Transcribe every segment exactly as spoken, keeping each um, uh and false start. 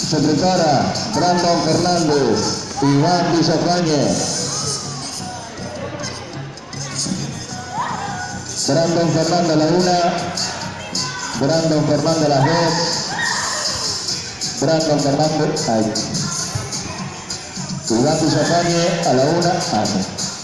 Se prepara Brandon Fernández, Iván Villafañe. Brandon Fernández a la una, Brandon Fernández a las dos, Brandon Fernández ahí. Iván Villafañe a la una, ahí.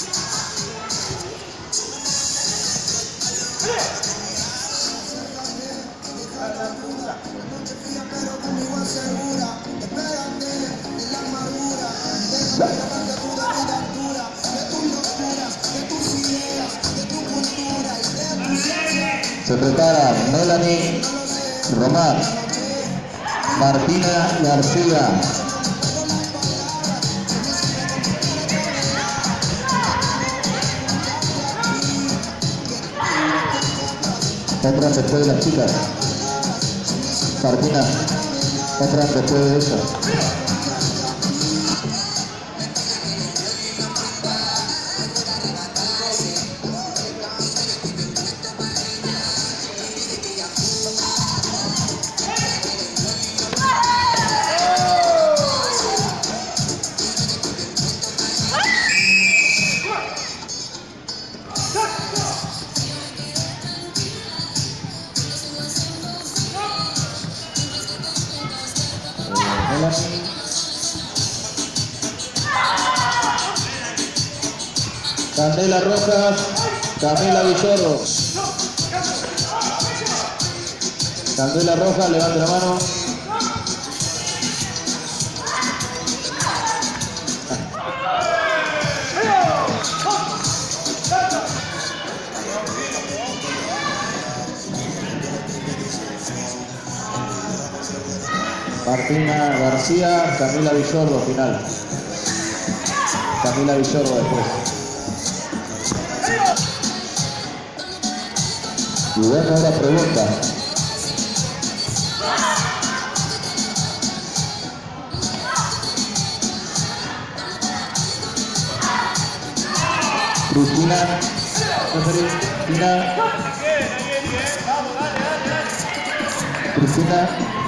Se prepara Melanie Román, Martina García. Entran después de las chicas. Martina, entran después de eso. Candela Rojas, Camila Villorro. Candela Rojas, levante la mano. Martina García, Camila Villorro, final. Camila Villorro después. Y bueno, ahora pregunta. Cristina. Cristina. Cristina.